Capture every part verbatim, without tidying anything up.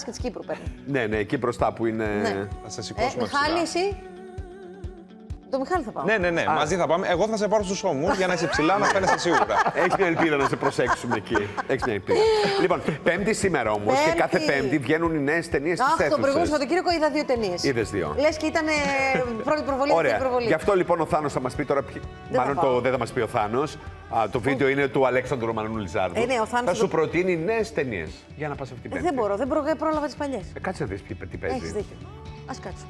και της Κύπρου παίρνει. Ναι, ναι, εκεί μπροστά που είναι. Ναι. Θα σε σηκώσουμε. Ε, Μιχάλη, εσύ. Το Μιχάλη θα πάω. Ναι, ναι, ναι. Α. Μαζί θα πάμε. Εγώ θα σε πάρω στους ώμους για να είσαι ψηλά, να φαίνεσαι σίγουρα. Έχει μια ελπίδα να σε προσέξουμε εκεί. Έχει μια ελπίδα. Λοιπόν, Πέμπτη σήμερα όμως και κάθε Πέμπτη βγαίνουν οι νέες ταινίες στις αίθουσες. Αχ, το προηγούμενο Σαββατοκύριακο είδα δύο ταινίες. Είδες δύο. Λες και ήταν πρώτη προβολή, Ωραία. προβολή. Γι' αυτό λοιπόν ο Θάνος θα μας πει τώρα. Δεν Μάλλον το δεν θα μας πει ο Θάνος. Α, το βίντεο είναι του Αλέξανδρου Ρωμανού Λιζάρδου. Ε, ναι, ο Θάνος θα σου το... προτείνει νέες ταινίες για να πας αυτή την Πέμπτη. Ε, δεν μπορώ, δεν προ... πρόλαβα τις παλιές. Ε, κάτσε να δεις τι παίζει. Έχεις δίκιο. Ας κάτσω.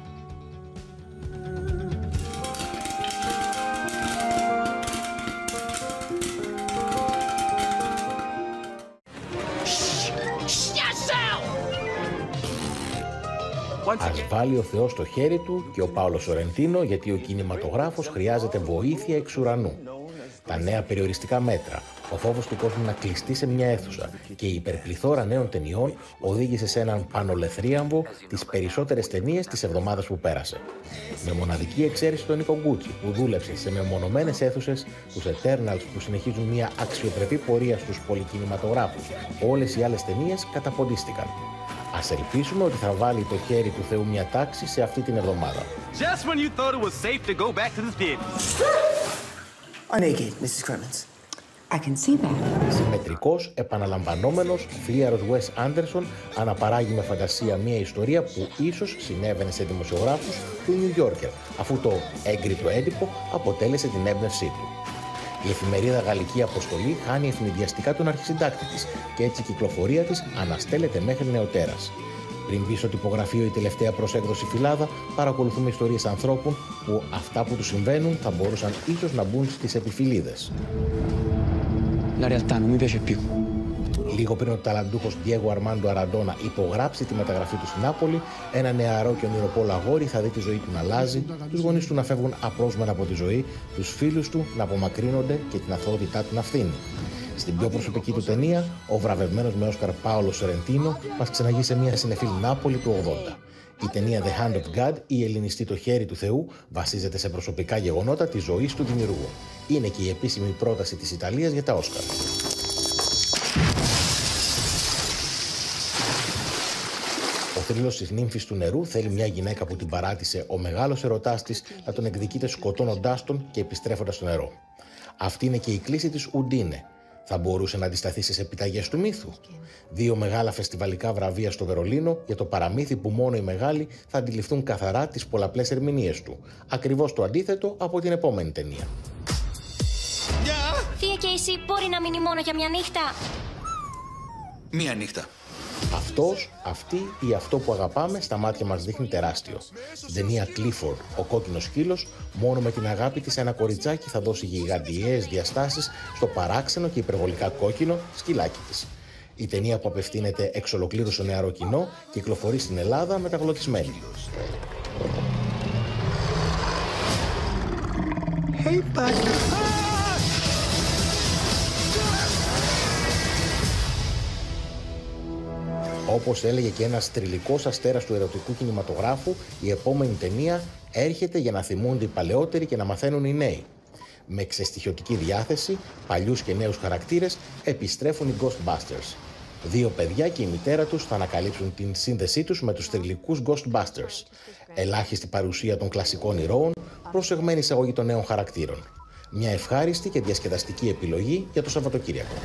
Ας βάλει ο Θεός το χέρι του και ο Πάολο Σορεντίνο, γιατί ο κινηματογράφος χρειάζεται βοήθεια εξ ουρανού. Τα νέα περιοριστικά μέτρα, ο φόβος του κόσμου να κλειστεί σε μια αίθουσα και η υπερπληθώρα νέων ταινιών οδήγησε σε έναν πανολεθρίαμβο τις περισσότερες ταινίες της εβδομάδας που πέρασε. Με μοναδική εξαίρεση τον Νίκο Γκούτσι, που δούλεψε σε μεμονωμένες αίθουσες, τους Eternals που συνεχίζουν μια αξιοπρεπή πορεία στους πολυκινηματογράφους, όλες οι άλλες ταινίες καταποντίστηκαν. Ας ελπίσουμε ότι θα βάλει το χέρι του Θεού μια τάξη σε αυτή την εβδομάδα. Just when you thought it was safe to go back to the theaters. I'm naked, missus Clemens. I can see that. Συμμετρικός, επαναλαμβανόμενος, φλίαρος Wes Anderson αναπαράγει με φαντασία μια ιστορία που ίσως συνέβαινε σε δημοσιογράφους του New Yorker, αφού το έγκριτο έντυπο αποτέλεσε την έμπνευσή του. Η εφημερίδα Γαλλική Αποστολή χάνει ευνηδιαστικά τον αρχισυντάκτη της και έτσι η κυκλοφορία της αναστέλλεται μέχρι νεοτέρας. Πριν μπει στο τυπογραφείο η τελευταία προσέκδοση φυλάδα, παρακολουθούμε ιστορίες ανθρώπων που αυτά που τους συμβαίνουν θα μπορούσαν ίσως να μπουν στις επιφυλίδες. La realtà non mi piace più. Λίγο πριν ο ταλαντούχος Διέγκο Αρμάντο Αραντόνα υπογράψει τη μεταγραφή του στην Νάπολη, ένα νεαρό και ονειροπόλο αγόρι θα δει τη ζωή του να αλλάζει, τους γονείς του να φεύγουν απρόσμενα από τη ζωή, τους φίλους του να απομακρύνονται και την αθωότητά του να φθήνει. Στην πιο προσωπική του ταινία, ο βραβευμένος με Όσκαρ Πάολο Σορεντίνο μας ξαναγεί σε μια συνεφίλ Νάπολη του ογδόντα. Η ταινία The Hand of God, η ελληνιστή Το χέρι του Θεού, βασίζεται σε προσωπικά γεγονότα της ζωής του δημιουργού. Είναι και η επίσημη πρόταση της Ιταλίας για τα Όσκαρ. Ο θρύλος της νύμφης του νερού θέλει μια γυναίκα που την παράτησε ο μεγάλος ερωτάς της να τον εκδικείται σκοτώνοντάς τον και επιστρέφοντας στο νερό. Αυτή είναι και η κλίση της Ουντίνε. Θα μπορούσε να αντισταθεί στις επιταγές του μύθου. Δύο μεγάλα φεστιβαλικά βραβεία στο Βερολίνο για το παραμύθι που μόνο οι μεγάλοι θα αντιληφθούν καθαρά τις πολλαπλές ερμηνείες του. Ακριβώς το αντίθετο από την επόμενη ταινία. Θεία και εσύ μπορεί να μείνει μόνο για μια νύχτα. Μία νύχτα. Αυτός, αυτή ή αυτό που αγαπάμε στα μάτια μας δείχνει τεράστιο. Στην ταινία Clifford, ο κόκκινος σκύλος, μόνο με την αγάπη της ένα κοριτσάκι θα δώσει γιγαντιαίες διαστάσεις στο παράξενο και υπερβολικά κόκκινο σκυλάκι της. Η ταινία που απευθύνεται εξ ολοκλήρου στο νεαρό κοινό κυκλοφορεί στην Ελλάδα μεταγλωτισμένη. Hey, buddy. Όπως έλεγε και ένας τριλικός αστέρας του ερωτικού κινηματογράφου, η επόμενη ταινία έρχεται για να θυμούνται οι παλαιότεροι και να μαθαίνουν οι νέοι. Με ξεστοιχειωτική διάθεση, παλιούς και νέους χαρακτήρες, επιστρέφουν οι Ghostbusters. Δύο παιδιά και η μητέρα τους θα ανακαλύψουν την σύνδεσή τους με τους τριλικούς Ghostbusters. Ελάχιστη παρουσία των κλασικών ηρώων, προσεγμένη εισαγωγή των νέων χαρακτήρων. Μια ευχάριστη και διασκεδαστική επιλογή για το Σαββατοκύριακο.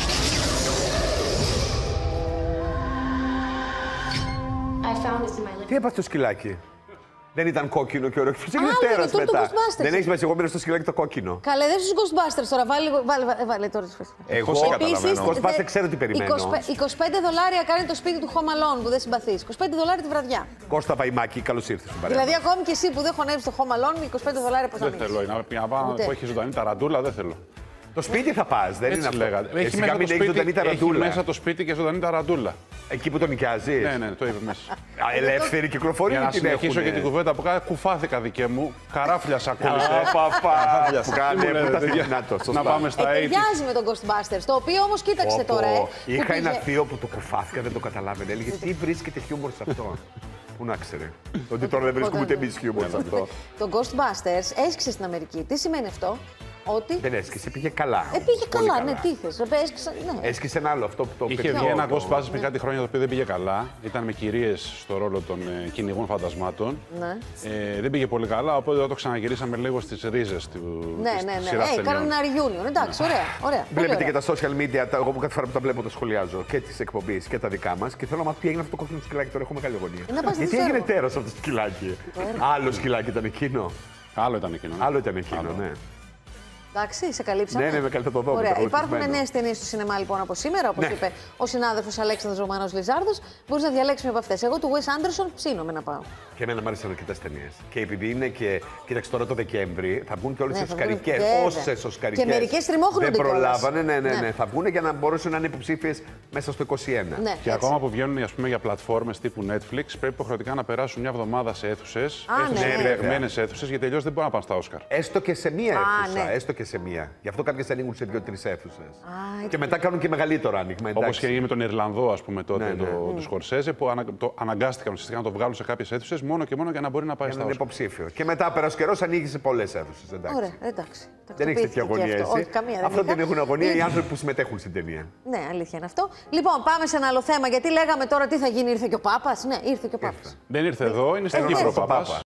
Τι έπαθε το σκυλάκι? Δεν ήταν κόκκινο και ωραίο. Ποιος έγινε τέρας μετά? Δεν έχει σημασία, εγώ μείνω στο σκυλάκι το κόκκινο. Καλέ, δεν στους Ghostbusters τώρα. Βάλε, βάλε, βάλε τώρα. Εγώ καταλαβαίνω. Ghostbusters ξέρω τι περιμένω. είκοσι πέντε δολάρια κάνει το σπίτι του Home Alone που δεν συμπαθείς. είκοσι πέντε δολάρια τη βραδιά. Κώστα Βαϊμάκη, καλώς ήρθες στην παρέα. Δηλαδή, ακόμη και εσύ που δεν χωνεύεις το Home Alone, είκοσι πέντε δολάρια πώς θα μείνεις? Δεν θέλω. Να πάω που έχει ζωντανή ταραντούλα, δεν θέλω. Το σπίτι θα πας, δεν είναι αυτό. Έχει μέσα, το σπίτι, έχει μέσα το σπίτι και ζωντανή ταραντούλα. Εκεί που τον νοικιάζεις? Ναι, ναι, το είπε μέσα. Ελεύθερη κυκλοφορία. Για να συνεχίσω και την κουβέντα που κάνα, κουφάθηκα δικαί μου. Καράφλια σακούλησε. Να πάμε στα ογδόντα. Ταιριάζει με τον Ghostbusters, το οποίο όμως κοίταξε τώρα. Είχα ένα θείο που το κουφάθηκα, δεν το καταλάβαινε. Έλεγε τι βρίσκεται χιούμορ σε αυτό. Πού να ξέρει. Ότι τώρα δεν βρίσκουμε ούτε εμείς χιούμορ σε αυτό. Το Ghostbusters έσκησε στην Αμερική. Τι σημαίνει αυτό? Ότι. Δεν έσκησε, πήγε καλά. Ε, πήγε Πολύ καλά, ναι, τι θες. Έσκησε, ναι. Έσκησε ένα άλλο αυτό που το Είχε βγει ένα Ghostbusters πριν κάτι χρόνια το οποίο δεν πήγε καλά. Ήταν με κυρίες στο ρόλο των ε, κυνηγών φαντασμάτων. Ναι. Ε, δεν πήγε πολύ καλά, οπότε το ξαναγυρίσαμε λίγο στις ρίζες του. Ναι, ναι, ναι. Ε, κάνανε ένα reunion. Εντάξει, ωραία. ωραία. Βλέπετε και τα social media, τα, εγώ που κάθε φορά που τα βλέπω τα σχολιάζω και τη εκπομπή και τα δικά μα και θέλω να μάθω τι έγινε αυτό το κόκκινο σκυλάκι. Τώρα έχω μεγάλη αγωνία. Ε, γιατί έγινε τέρος αυτό το σκυλάκι. Άλλο σκυλάκι ήταν εκείνο. Άλλο ήταν εκείνο. Άλλο ήταν εκείνο, Άλλο. ναι. Εντάξει, σε καλύψαμε. Ναι, ναι, με καλή θα το δω. Ωραία. Υπάρχουν νέες ταινίες στο σινεμά λοιπόν από σήμερα, όπως ναι. είπε ο συνάδελφος Αλέξανδρος Ρωμανός Λιζάρδος. Μπορείς να διαλέξεις από αυτές. Εγώ του Wes Anderson ψήνομαι να πάω. Και εμένα μου άρεσαν αρκετές ταινίες. Και επειδή είναι και. Κοίταξε τώρα το Δεκέμβρη, θα βγουν και όλες ναι, οι οσκαρικές. Όσες οσκαρικές. Και μερικές τριμώχνονται. Δεν προλάβανε, ναι, ναι, ναι, ναι. Θα βγουν για να μπορέσουν να είναι υποψήφιες μέσα στο είκοσι ένα. Ναι, και έτσι. ακόμα που βγαίνουν ας πούμε, για πλατφόρμες τύπου Netflix, πρέπει υποχρεωτικά να περάσουν μια εβδομάδα σε αίθουσες. Ναι, επιλεγμένες αίθουσες, γιατί αλλιώς δεν μπορούν να πάνε στα Όσκαρ. Έστω και σε μία Α, αίθουσα. ναι. Έστω και σε μία. Γι' αυτό κάποιες ανοίγουν σε δύο-τρεις αίθουσες. Και μετά κάνουν και μεγαλύτερο άνοιγμα. Όπως και με τον Ιρλανδό, ας πούμε, τότε, ναι, ναι. το, του Σκορσέζε, που ανα, το αναγκάστηκαν ουσιαστικά να το βγάλουν σε κάποιες αίθουσες μόνο και μόνο για να μπορεί να πάει Για στα να είναι Όσκαρ. υποψήφιο. Και μετά πέρασε καιρό, ανοίγει σε πολλές αίθουσες. Ωραία, εντάξει. Δεν έχει τέτοια αγωνία εσύ. Όχι, καμία, δεν αυτό είχα. δεν έχουν αγωνία οι Είναι- άνθρωποι που συμμετέχουν στην ταινία. Ναι, αλήθεια είναι αυτό. Λοιπόν, πάμε σε ένα άλλο θέμα. Γιατί λέγαμε τώρα τι θα γίνει, ήρθε και ο Πάπας. Ναι, ήρθε και ο Πάπας. Δεν ήρθε εδώ, είναι στην Θέλω να Κύπρο δω τον Παπάς. Πάπα.